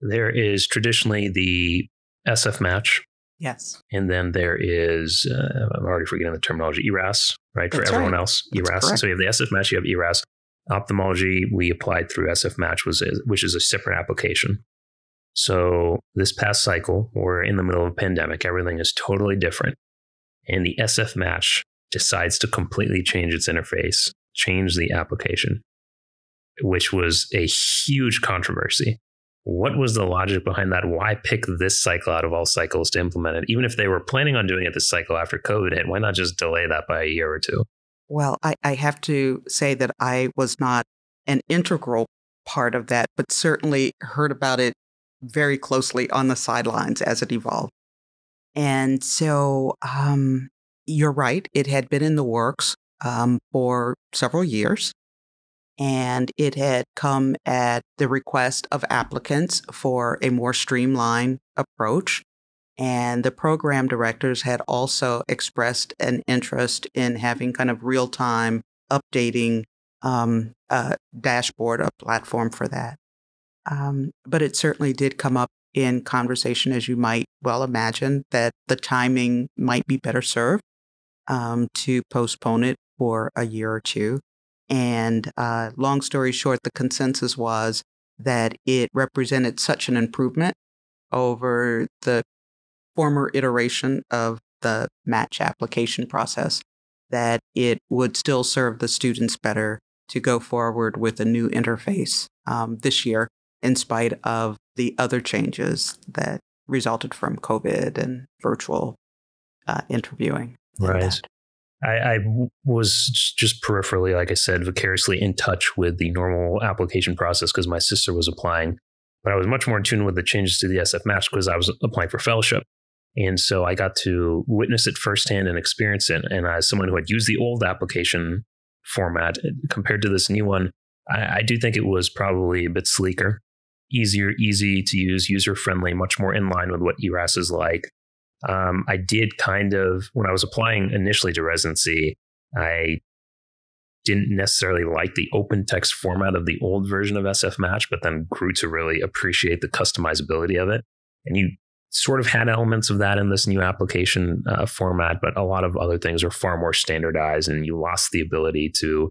There is traditionally the SF match. Yes. And then there is, I'm already forgetting the terminology, ERAS, right? That's for everyone right. else, That's ERAS. correct. So you have the SF match, you have ERAS. Ophthalmology, we applied through SF match, which is a separate application. So this past cycle, we're in the middle of a pandemic. Everything is totally different. And the SF match decides to completely change its interface, change the application, which was a huge controversy. What was the logic behind that? Why pick this cycle out of all cycles to implement it? Even if they were planning on doing it this cycle after COVID hit, why not just delay that by a year or two? Well, I have to say that I was not an integral part of that, but certainly heard about it very closely on the sidelines as it evolved. And so you're right. It had been in the works for several years. And it had come at the request of applicants for a more streamlined approach. And the program directors had also expressed an interest in having kind of real-time updating dashboard, a platform for that. But it certainly did come up in conversation, as you might well imagine, that the timing might be better served to postpone it for a year or two. And long story short, the consensus was that it represented such an improvement over the former iteration of the match application process that it would still serve the students better to go forward with a new interface this year, in spite of the other changes that resulted from COVID and virtual interviewing. Right. I was just peripherally, like I said, vicariously in touch with the normal application process because my sister was applying, but I was much more in tune with the changes to the SF match because I was applying for fellowship. And so I got to witness it firsthand and experience it. And as someone who had used the old application format compared to this new one, I do think it was probably a bit sleeker, easy to use, user-friendly, much more in line with what ERAS is like. I did kind of, when I was applying initially to residency, I didn't necessarily like the open text format of the old version of SF Match, but then grew to really appreciate the customizability of it. And you sort of had elements of that in this new application format, but a lot of other things are far more standardized, and you lost the ability to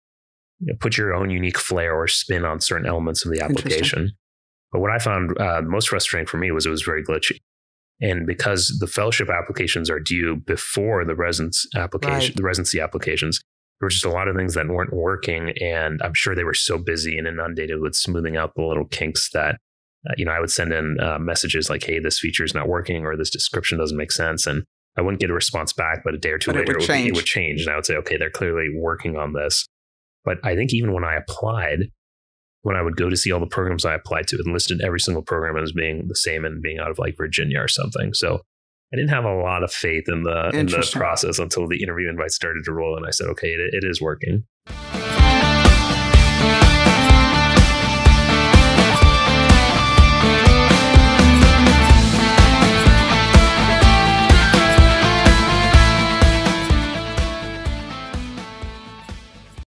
put your own unique flair or spin on certain elements of the application. But what I found most frustrating for me was it was very glitchy. And because the fellowship applications are due before the residency applications, there were just a lot of things that weren't working. And I'm sure they were so busy and inundated with smoothing out the little kinks that, I would send in messages like, hey, this feature is not working, or this description doesn't make sense. And I wouldn't get a response back, but a day or two later, it would change. And I would say, okay, they're clearly working on this. But I think even when I applied, when I would go to see all the programs I applied to, it listed every single program as being the same and being out of like Virginia or something. So I didn't have a lot of faith in the process until the interview invite started to roll. And I said, okay, it is working.